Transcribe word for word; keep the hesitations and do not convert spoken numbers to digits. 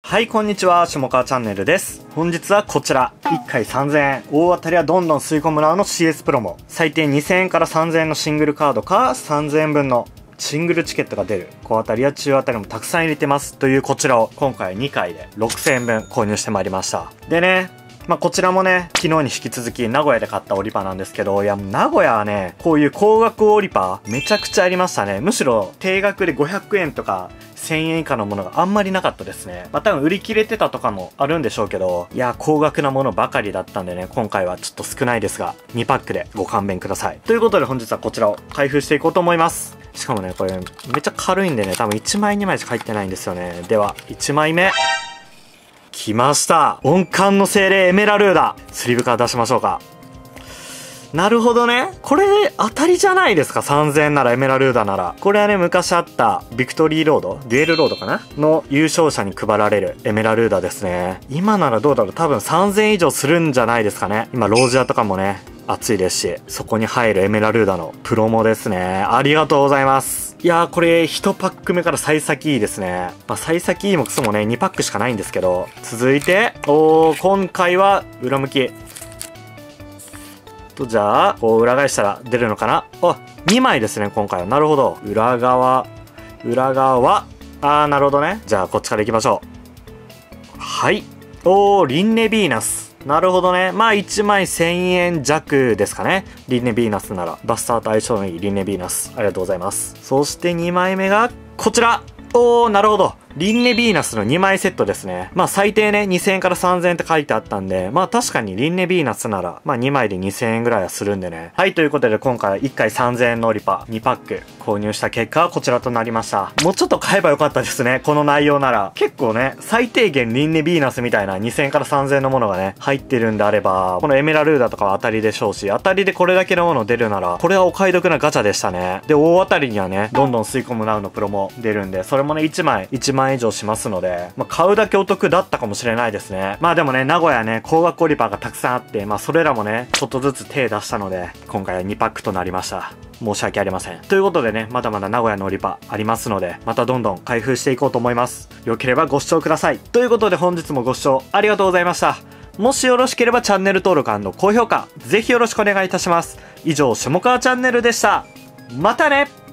はい、こんにちは。下川チャンネルです。本日はこちら。いっかいさんぜんえん。大当たりはどんどん吸い込むなの シーエス プロモ。最低にせんえんからさんぜんえんのシングルカードかさんぜんえんぶんのシングルチケットが出る。小当たりや中当たりもたくさん入れてます。というこちらを今回にかいでろくせんえんぶん購入してまいりました。でね、まあこちらもね、昨日に引き続き名古屋で買ったオリパなんですけど、いや、名古屋はね、こういう高額オリパめちゃくちゃありましたね。むしろ定額でごひゃくえんとかせんえん以下のものがあんまりなかったですね。まあ多分売り切れてたとかもあるんでしょうけど、いや、高額なものばかりだったんでね、今回はちょっと少ないですが、にパックでご勘弁ください。ということで本日はこちらを開封していこうと思います。しかもね、これめっちゃ軽いんでね、多分いちまいにまいしか入ってないんですよね。では、いちまいめ。来ました。温感の精霊エメラルーダ。スリーブから出しましょうか。なるほどね。これ当たりじゃないですか。さんぜんえんならエメラルーダなら。これはね、昔あったビクトリーロードデュエルロードかなの優勝者に配られるエメラルーダですね。今ならどうだろう。多分さんぜんえん以上するんじゃないですかね。今ロージアとかもね、熱いですし、そこに入るエメラルーダのプロモですね。ありがとうございます。いやー、これいちパック目から幸先いいですね。まあ、幸先いいもクソもね、にパックしかないんですけど、続いて、おー、今回は裏向き。と、じゃあ、こう裏返したら出るのかなあ、にまいですね、今回は。なるほど。裏側、裏側。あー、なるほどね。じゃあ、こっちから行きましょう。はい。おー、リンネヴィーナス。なるほどね。まあいちまいせんえん弱ですかね。リンネヴィーナスなら。バスターと相性のいいリンネヴィーナス。ありがとうございます。そしてにまいめがこちら。おー、なるほど。リンネヴィーナスのにまいセットですね。まあ最低ね、にせんえんからさんぜんえんって書いてあったんで、まあ確かにリンネヴィーナスなら、まあにまいでにせんえんぐらいはするんでね。はい、ということで今回はいっかいさんぜんえんのリパにパック購入した結果はこちらとなりました。もうちょっと買えばよかったですね。この内容なら。結構ね、最低限リンネヴィーナスみたいなにせんえんからさんぜんえんのものがね、入ってるんであれば、このエメラルーダとかは当たりでしょうし、当たりでこれだけのもの出るなら、これはお買い得なガチャでしたね。で、大当たりにはね、どんどん吸い込むナウのプロも出るんで、それもね、いちまいいちまんえん以上しますので、まあ、買うだけお得だったかもしれないですね。まあでもね、名古屋ね、高額オリパーがたくさんあって、まあそれらもね、ちょっとずつ手出したので、今回はにパックとなりました。申し訳ありません。ということでね、まだまだ名古屋のオリパありますので、またどんどん開封していこうと思います。よければご視聴ください。ということで本日もご視聴ありがとうございました。もしよろしければチャンネル登録&高評価、ぜひよろしくお願いいたします。以上、下川チャンネルでした。またね。